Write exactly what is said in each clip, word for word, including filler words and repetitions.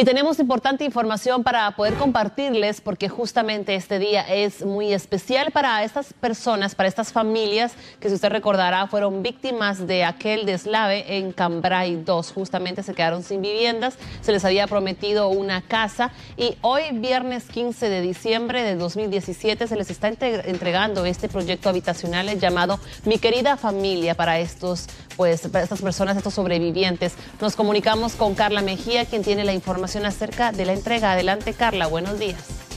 Y tenemos importante información para poder compartirles porque justamente este día es muy especial para estas personas, para estas familias que, si usted recordará, fueron víctimas de aquel deslave en Cambrai dos. Justamente se quedaron sin viviendas, se les había prometido una casa y hoy, viernes quince de diciembre de dos mil diecisiete, se les está entregando este proyecto habitacional llamado Mi Querida Familia para estos, pues, para estas personas, estos sobrevivientes. Nos comunicamos con Carla Mejía, quien tiene la información acerca de la entrega. Adelante, Carla, buenos días.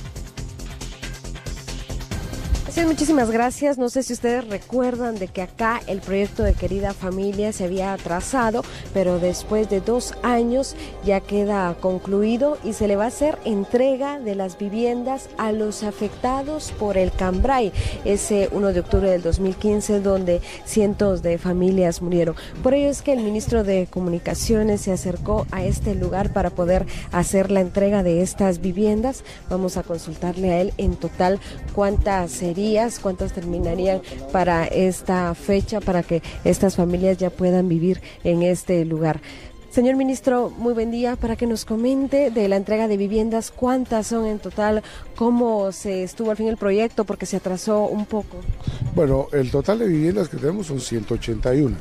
Sí, muchísimas gracias. No sé si ustedes recuerdan de que acá el proyecto de Querida Familia se había atrasado, pero después de dos años ya queda concluido y se le va a hacer entrega de las viviendas a los afectados por el Cambrai, ese uno de octubre del dos mil quince, donde cientos de familias murieron. Por ello es que el ministro de Comunicaciones se acercó a este lugar para poder hacer la entrega de estas viviendas. Vamos a consultarle a él en total cuántas serían, cuántas terminarían para esta fecha, para que estas familias ya puedan vivir en este lugar. Señor ministro, muy buen día, para que nos comente de la entrega de viviendas, cuántas son en total, cómo se estuvo al fin el proyecto, porque se atrasó un poco. Bueno, el total de viviendas que tenemos son ciento ochenta y uno.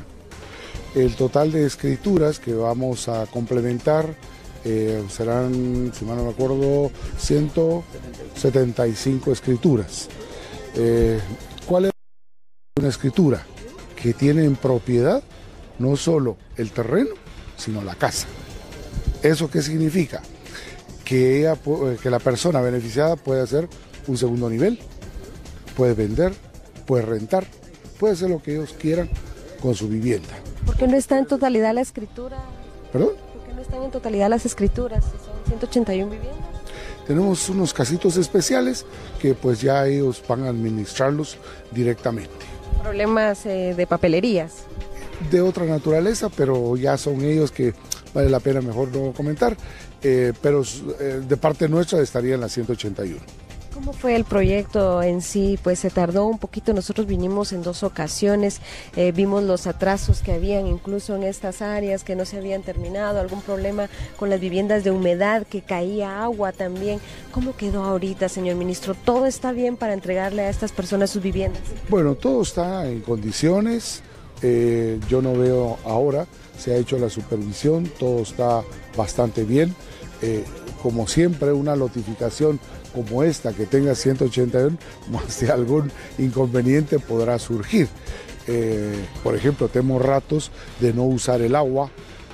El total de escrituras que vamos a complementar eh, serán, si mal no me acuerdo, ciento setenta y cinco escrituras. Eh, ¿Cuál es una escritura? Que tiene en propiedad no solo el terreno, sino la casa. ¿Eso qué significa? Que, ella, que la persona beneficiada puede hacer un segundo nivel, puede vender, puede rentar, puede hacer lo que ellos quieran con su vivienda. ¿Por qué no está en totalidad la escritura? ¿Perdón? ¿Por qué no están en totalidad las escrituras? Si son ciento ochenta y una viviendas. Tenemos unos casitos especiales que pues ya ellos van a administrarlos directamente. ¿Problemas eh, de papelerías? De otra naturaleza, pero ya son ellos que vale la pena mejor no comentar, eh, pero eh, de parte nuestra estaría en la ciento ochenta y uno. ¿Cómo fue el proyecto en sí? Pues se tardó un poquito, nosotros vinimos en dos ocasiones, eh, vimos los atrasos que habían incluso en estas áreas que no se habían terminado, algún problema con las viviendas de humedad, que caía agua también. ¿Cómo quedó ahorita, señor ministro? ¿Todo está bien para entregarle a estas personas sus viviendas? Bueno, todo está en condiciones, eh, yo no veo ahora, se ha hecho la supervisión, todo está bastante bien. Eh, como siempre, una notificación como esta que tenga ciento ochenta y uno, más de algún inconveniente podrá surgir. Eh, por ejemplo, tenemos ratos de no usar el agua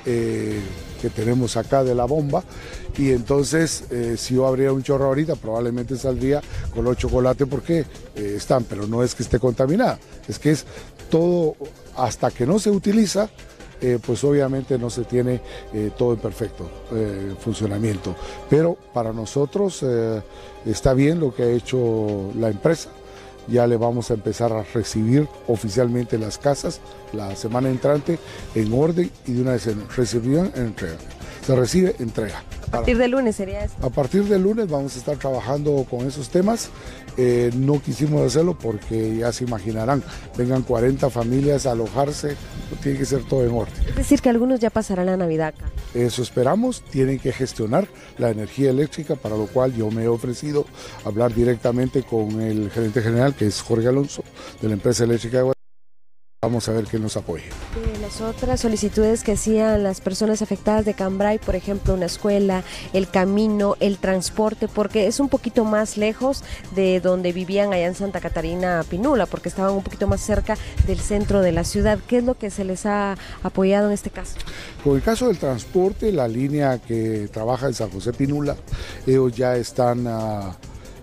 eh, que tenemos acá de la bomba, y entonces eh, si yo abriera un chorro ahorita probablemente saldría con los chocolates porque eh, están, pero no es que esté contaminada, es que es todo, hasta que no se utiliza, Eh, pues obviamente no se tiene eh, todo en perfecto eh, funcionamiento, pero para nosotros eh, está bien lo que ha hecho la empresa. Ya le vamos a empezar a recibir oficialmente las casas la semana entrante en orden, y de una vez recibido en entrega. Se recibe, entrega. A partir del lunes sería esto. A partir del lunes vamos a estar trabajando con esos temas. Eh, no quisimos hacerlo porque ya se imaginarán, vengan cuarenta familias a alojarse, tiene que ser todo en orden. Es decir, que algunos ya pasarán la Navidad acá. Eso esperamos, tienen que gestionar la energía eléctrica, para lo cual yo me he ofrecido hablar directamente con el gerente general, que es Jorge Alonso, de la empresa eléctrica de Guatemala. Vamos a ver quién nos apoye. De las otras solicitudes que hacían las personas afectadas de Cambrai, por ejemplo, una escuela, el camino, el transporte, porque es un poquito más lejos de donde vivían allá en Santa Catarina Pinula, porque estaban un poquito más cerca del centro de la ciudad. ¿Qué es lo que se les ha apoyado en este caso? Con el caso del transporte, la línea que trabaja en San José Pinula, ellos ya están uh,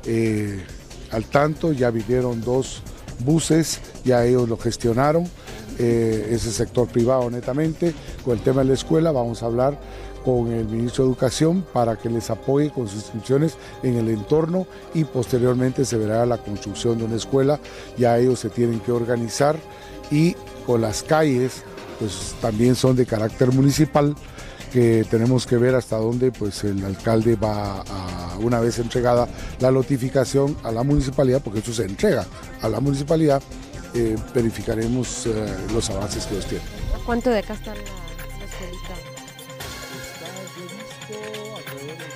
eh, al tanto, ya vinieron dos buses, ya ellos lo gestionaron, eh, ese sector privado netamente. Con el tema de la escuela vamos a hablar con el ministro de Educación para que les apoye con sus inscripciones en el entorno, y posteriormente se verá la construcción de una escuela. Ya ellos se tienen que organizar, y con las calles pues también son de carácter municipal, que tenemos que ver hasta dónde pues el alcalde va a, una vez entregada la notificación a la municipalidad, porque eso se entrega a la municipalidad, eh, verificaremos eh, los avances que ellos tienen. ¿A cuánto de acá está la, la escuelita? Está previsto alrededor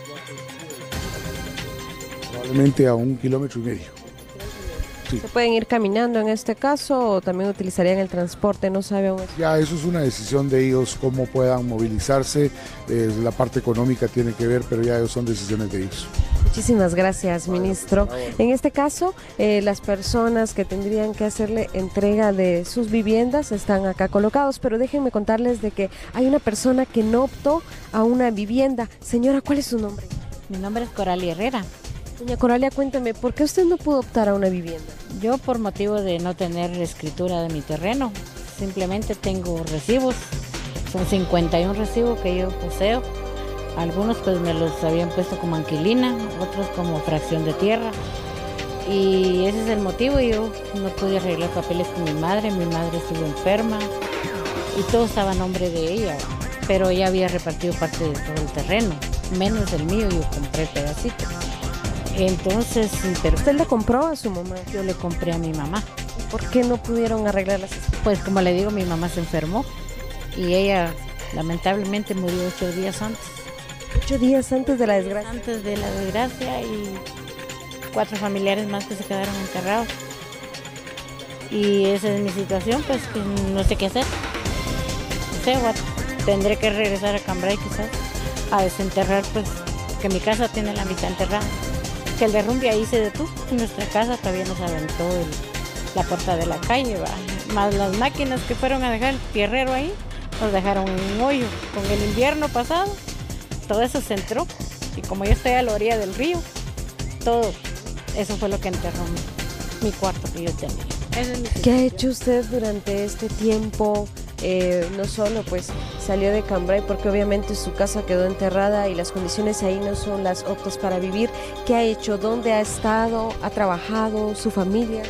Realmente a un kilómetro y medio. Sí. ¿Se pueden ir caminando en este caso o también utilizarían el transporte? No sabe aún. Ya eso es una decisión de ellos, cómo puedan movilizarse. Eh, la parte económica tiene que ver, pero ya ellos son decisiones de ellos. Muchísimas gracias, ministro. En este caso, eh, las personas que tendrían que hacerle entrega de sus viviendas están acá colocados, pero déjenme contarles de que hay una persona que no optó a una vivienda. Señora, ¿cuál es su nombre? Mi nombre es Coralia Herrera. Doña Coralia, cuénteme, ¿por qué usted no pudo optar a una vivienda? Yo por motivo de no tener escritura de mi terreno, simplemente tengo recibos, son cincuenta y uno recibos que yo poseo. Algunos pues me los habían puesto como anquilina, otros como fracción de tierra. Y ese es el motivo, yo no pude arreglar papeles con mi madre, mi madre estuvo enferma y todo estaba a nombre de ella, pero ella había repartido parte de todo el terreno, menos el mío, yo compré pedacitos. Entonces, pero ¿usted le compró a su mamá? Yo le compré a mi mamá. ¿Por qué no pudieron arreglar las escrituras? Pues como le digo, mi mamá se enfermó y ella lamentablemente murió ocho días antes. Ocho días antes de la desgracia. Antes de la desgracia y cuatro familiares más que se quedaron enterrados. Y esa es mi situación, pues que no sé qué hacer. No sé, what, tendré que regresar a Cambrai quizás a desenterrar, pues que mi casa tiene la mitad enterrada. Que el derrumbe ahí se detuvo. Nuestra casa todavía nos aventó el, la puerta de la calle, ¿va? Más las máquinas que fueron a dejar el tierrero ahí, nos dejaron en un hoyo. Con el invierno pasado, todo eso se entró. Y como yo estoy a la orilla del río, todo eso fue lo que enterró mi, mi cuarto que yo tenía. Esa es mi ¿Qué ha hecho usted durante este tiempo? Eh, no solo pues salió de Cambrai porque obviamente su casa quedó enterrada y las condiciones ahí no son las aptas para vivir. ¿Qué ha hecho? ¿Dónde ha estado? ¿Ha trabajado? ¿Su familia?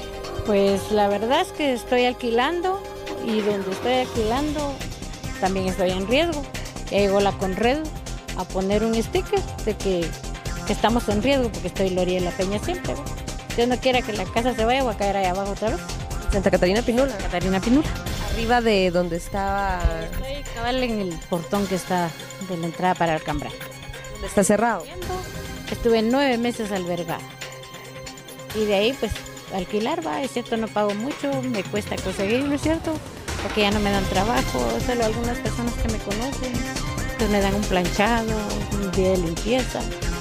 Pues la verdad es que estoy alquilando y donde estoy alquilando también estoy en riesgo. Ya llegó la Conred a poner un sticker de que, que estamos en riesgo porque estoy en la orilla de la peña siempre, ¿no? Dios no quiera que la casa se vaya, voy a caer ahí abajo otra vez. Santa Catarina Pinula. Catarina Pinula. Arriba de donde estaba... Estoy cabal en el portón que está de la entrada para el Cambrai. ¿Dónde está cerrado? Estuve nueve meses albergada. Y de ahí pues alquilar, va, es cierto, no pago mucho, me cuesta conseguirlo, es cierto, porque ya no me dan trabajo, solo algunas personas que me conocen, pues me dan un planchado, un día de limpieza.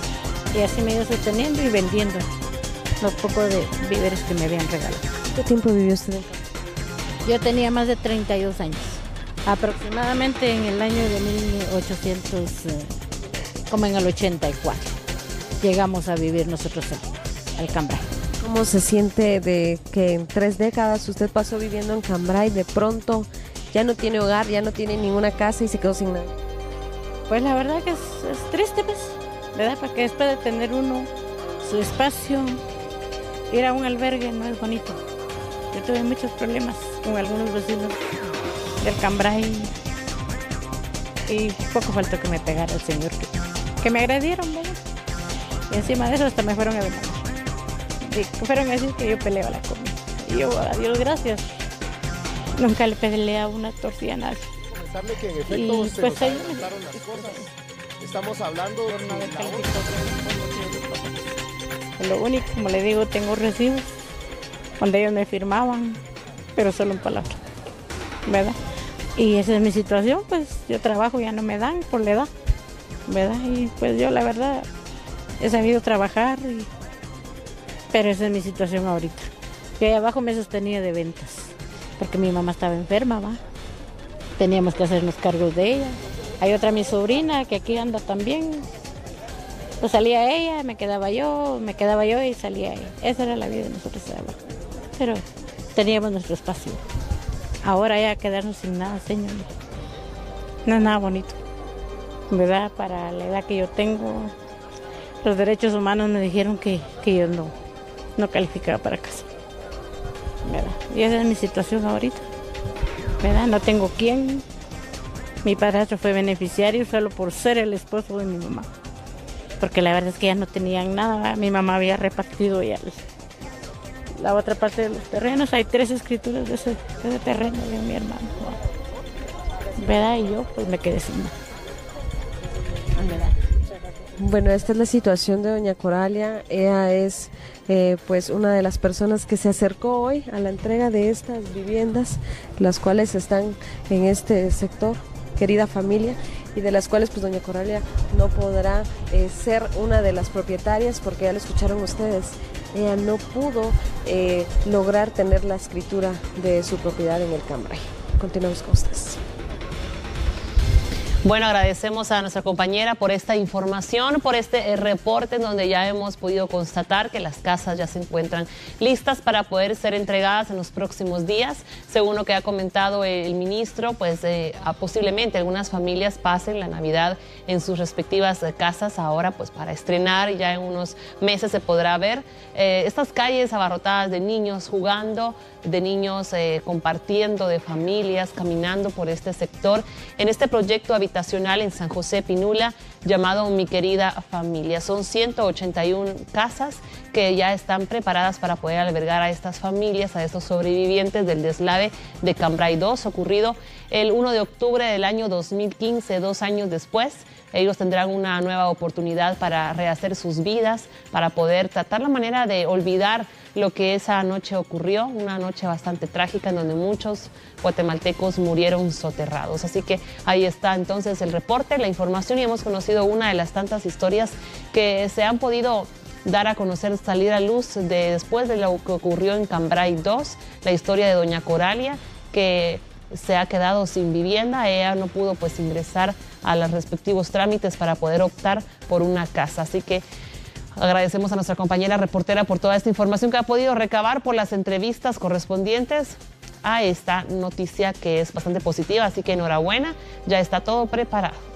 Y así me he ido sosteniendo y vendiendo los pocos de víveres que me habían regalado. ¿Cuánto tiempo vivió usted en Cambrai? Yo tenía más de treinta y dos años, aproximadamente en el año de mil ochocientos, eh, como en el ochenta y cuatro, llegamos a vivir nosotros al Cambrai. ¿Cómo se siente de que en tres décadas usted pasó viviendo en Cambrai, de pronto ya no tiene hogar, ya no tiene ninguna casa y se quedó sin nada? Pues la verdad que es, es triste, pues, ¿verdad? Porque después de tener uno su espacio, ir a un albergue no es bonito. Yo tuve muchos problemas con algunos vecinos del Cambrai y poco faltó que me pegara el señor que, que me agredieron, ¿verdad? Y encima de eso hasta me fueron a demandar. Y fueron a decir que yo peleo la comida. Y yo, a Dios gracias, nunca le peleé a una tortilla a nadie. Comentarle que en efecto Y, se pues, nos ahí- adelantaron las cosas. Estamos hablando Por no haber de la calificado por motivo de los papeles. Lo único, como le digo, tengo recibos donde ellos me firmaban, pero solo en palabras, ¿verdad? Y esa es mi situación, pues yo trabajo, ya no me dan por la edad, ¿verdad? Y pues yo la verdad he sabido trabajar, y- pero esa es mi situación ahorita. Yo ahí abajo me sostenía de ventas, porque mi mamá estaba enferma, ¿va? Teníamos que hacernos cargos de ella. Hay otra mi sobrina que aquí anda también. Pues salía ella, me quedaba yo, me quedaba yo y salía ella. Esa era la vida de nosotros de abajo. Pero teníamos nuestro espacio. Ahora ya quedarnos sin nada, señor, no es nada bonito, ¿verdad? Para la edad que yo tengo, los derechos humanos me dijeron que, que yo no, no calificaba para casa, ¿verdad? Y esa es mi situación ahorita, ¿verdad? No tengo quién. Mi padrastro fue beneficiario solo por ser el esposo de mi mamá, porque la verdad es que ya no tenían nada, ¿verdad? Mi mamá había repartido ya el- la otra parte de los terrenos. Hay tres escrituras de ese, de ese terreno de mi hermano, ¿verdad? Y yo pues me quedé sin nada, ¿verdad? Bueno, esta es la situación de doña Coralia. Ella es eh, pues una de las personas que se acercó hoy a la entrega de estas viviendas, las cuales están en este sector, querida familia, y de las cuales pues doña Coralia no podrá eh, ser una de las propietarias, porque ya lo escucharon ustedes, ella no pudo eh, lograr tener la escritura de su propiedad en el Cambrai. Continuamos con ustedes. Bueno, agradecemos a nuestra compañera por esta información, por este eh, reporte en donde ya hemos podido constatar que las casas ya se encuentran listas para poder ser entregadas en los próximos días. Según lo que ha comentado el ministro, pues eh, posiblemente algunas familias pasen la Navidad en sus respectivas eh, casas ahora pues para estrenar, y ya en unos meses se podrá ver eh, estas calles abarrotadas de niños jugando, de niños eh, compartiendo, de familias caminando por este sector en este proyecto habitacional en San José Pinula llamado Mi Querida Familia. Son ciento ochenta y una casas que ya están preparadas para poder albergar a estas familias, a estos sobrevivientes del deslave de Cambrai dos, ocurrido el primero de octubre del año dos mil quince, dos años después. Ellos tendrán una nueva oportunidad para rehacer sus vidas, para poder tratar la manera de olvidar lo que esa noche ocurrió, una noche bastante trágica en donde muchos guatemaltecos murieron soterrados. Así que ahí está entonces el reporte, la información, y hemos conocido una de las tantas historias que se han podido dar a conocer, salir a luz de, después de lo que ocurrió en Cambrai dos, la historia de doña Coralia, que se ha quedado sin vivienda. Ella no pudo pues ingresar a los respectivos trámites para poder optar por una casa. Así que agradecemos a nuestra compañera reportera por toda esta información que ha podido recabar por las entrevistas correspondientes a esta noticia, que es bastante positiva. Así que enhorabuena, ya está todo preparado.